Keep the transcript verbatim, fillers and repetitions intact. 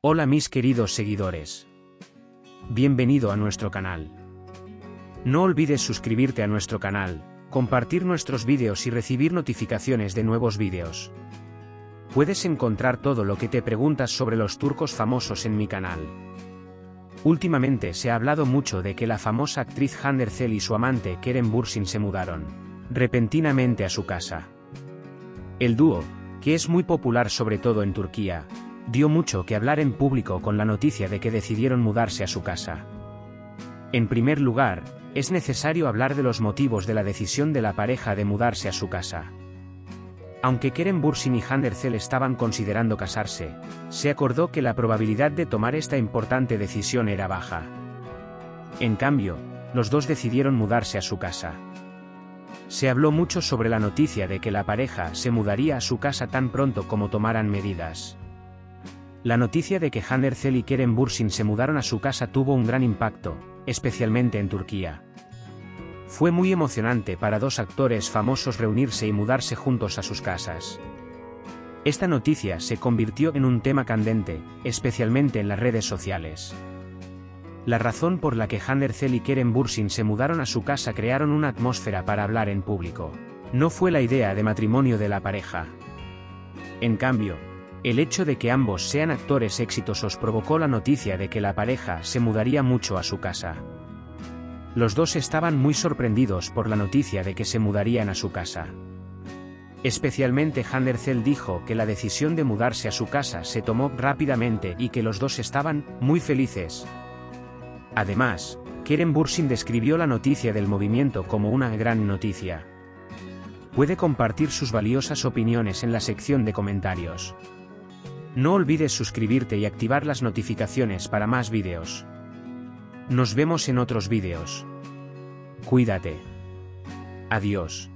Hola mis queridos seguidores. Bienvenido a nuestro canal. No olvides suscribirte a nuestro canal, compartir nuestros vídeos y recibir notificaciones de nuevos vídeos. Puedes encontrar todo lo que te preguntas sobre los turcos famosos en mi canal. Últimamente se ha hablado mucho de que la famosa actriz Hande Erçel y su amante Kerem Bürsin se mudaron repentinamente a su casa. El dúo, que es muy popular sobre todo en Turquía, dio mucho que hablar en público con la noticia de que decidieron mudarse a su casa. En primer lugar, es necesario hablar de los motivos de la decisión de la pareja de mudarse a su casa. Aunque Kerem Bürsin y Hande Erçel estaban considerando casarse, se acordó que la probabilidad de tomar esta importante decisión era baja. En cambio, los dos decidieron mudarse a su casa. Se habló mucho sobre la noticia de que la pareja se mudaría a su casa tan pronto como tomaran medidas. La noticia de que Hande Erçel y Kerem Bürsin se mudaron a su casa tuvo un gran impacto, especialmente en Turquía. Fue muy emocionante para dos actores famosos reunirse y mudarse juntos a sus casas. Esta noticia se convirtió en un tema candente, especialmente en las redes sociales. La razón por la que Hande Erçel y Kerem Bürsin se mudaron a su casa crearon una atmósfera para hablar en público. No fue la idea de matrimonio de la pareja. En cambio, el hecho de que ambos sean actores exitosos provocó la noticia de que la pareja se mudaría mucho a su casa. Los dos estaban muy sorprendidos por la noticia de que se mudarían a su casa. Especialmente Hande Erçel dijo que la decisión de mudarse a su casa se tomó rápidamente y que los dos estaban muy felices. Además, Kerem Bürsin describió la noticia del movimiento como una gran noticia. Puede compartir sus valiosas opiniones en la sección de comentarios. No olvides suscribirte y activar las notificaciones para más vídeos. Nos vemos en otros vídeos. Cuídate. Adiós.